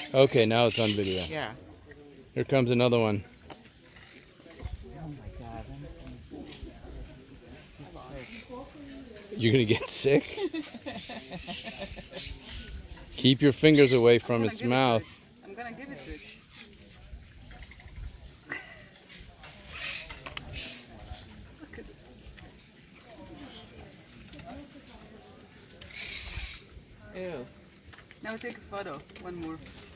Okay, now it's on video. Yeah. Here comes another one. Oh my God. You're gonna get sick? Keep your fingers away from its mouth. I'm gonna give it to it. Look at it. Ew. Now take a photo. One more.